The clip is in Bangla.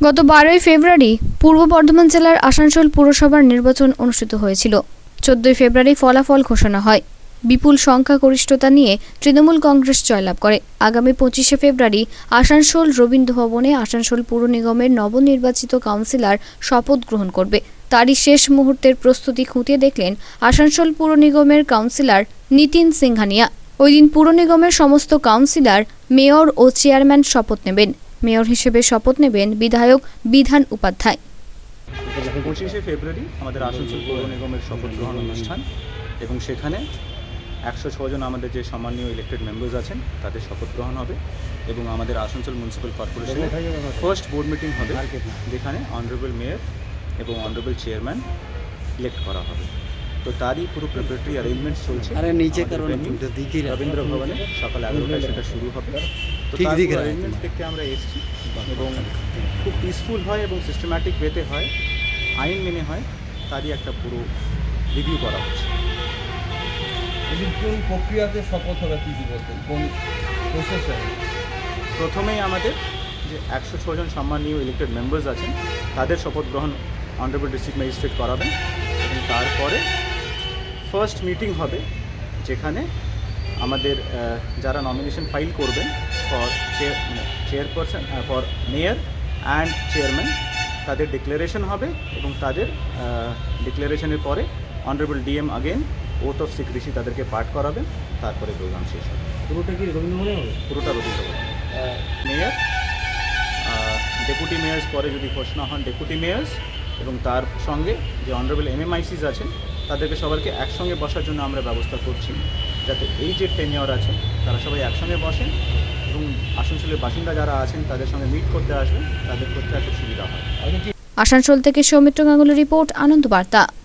গত 12ই ফেব্রুয়ারি পূর্ব বর্ধমান জেলার আসানসোল পুরসভার নির্বাচন অনুষ্ঠিত হয়েছিল। 14ই ফেব্রুয়ারি ফলাফল ঘোষণা হয়। বিপুল সংখ্যাগরিষ্ঠতা নিয়ে তৃণমূল কংগ্রেস জয়লাভ করে। আগামী 25শে ফেব্রুয়ারি আসানসোল রবীন্দ্র ভবনে আসানসোল পুর নিগমের নবনির্বাচিত কাউন্সিলর শপথ গ্রহণ করবে। তারই শেষ মুহূর্তের প্রস্তুতি খুঁটিয়ে দেখলেন আসানসোল পুর নিগমের কাউন্সিলর নিতিন সিংহানিয়া। ওই দিন পুর নিগমের সমস্ত কাউন্সিলর, মেয়র ও চেয়ারম্যান শপথ নেবেন। মেয়র হিসেবে শপথ নেবেন বিধায়ক বিধান উপাধ্যায়। 25শে ফেব্রুয়ারি আমাদের আসানসোল পৌর নিগমের শপথ গ্রহণ অনুষ্ঠান এবং সেখানে 106 জন আমাদের যে সম্মানীয় ইলেক্টেড মেম্বার্স আছেন তাদের শপথ গ্রহণ হবে এবং আমাদের আসানসোল মিউনিসিপ্যাল কর্পোরেশনের ফার্স্ট বোর্ড মিটিং হবে, যেখানে অনারেবল মেয়র এবং অনারেবল চেয়ারম্যান ইলেক্ট করা হবে। তো তারই পুরো প্রিপারেটরি অ্যারেঞ্জমেন্টস চলছে। রবীন্দ্র ভবনে সকাল 11টায় সেটা শুরু হবে। তো তার অ্যারেঞ্জমেন্টস দেখতে আমরা এসেছি এবং খুব পিসফুল হয় এবং সিস্টেম্যাটিক ওয়েতে হয়, আইন মেনে হয়, তারই একটা পুরো রিভিউ করা হচ্ছে। কোন প্রক্রিয়াতে শপথ হবে কি বলতেন, কোন প্রসেসে? প্রথমেই আমাদের যে 106 জন সম্মানীয় ইলেক্টেড মেম্বার্স আছেন তাদের শপথ গ্রহণ অনারেবল ডিস্ট্রিক্ট ম্যাজিস্ট্রেট করাবেন এবং তারপরে ফার্স্ট মিটিং হবে, যেখানে আমাদের যারা নমিনেশন ফাইল করবেন for chairperson, for mayor and chairman, তাদের ডিক্লারেশন হবে এবং তাদের ডিক্লারেশনের পরে honourable DM again oath of secrecy তাদেরকে পাঠ করাবেন। তারপরে প্রোগ্রাম শেষ হবে। পুরোটা কি রবীন্দ্রভবনে হবে? পুরোটা রবীন্দ্রভবনে। মেয়র, ডেপুটি মেয়র্স পরে যদি ঘোষণা হন ডেপুটি মেয়র্স এবং তার সঙ্গে যে অনারেবল এমএমআইসিস আছেন তাদেরকে সবাইকে একসঙ্গে বসার জন্য আমরা ব্যবস্থা করছি, যাতে এই যে টেনিয়র আছে তারা সবাই একসঙ্গে বসেন এবং আসানসোলের বাসিন্দা যারা আছেন তাদের সঙ্গে মিট করতে আসবেন, তাদের করতে একটু সুবিধা হয়। আসানসোল থেকে সৌমিত্র গাঙ্গুলির রিপোর্ট, আনন্দ বার্তা।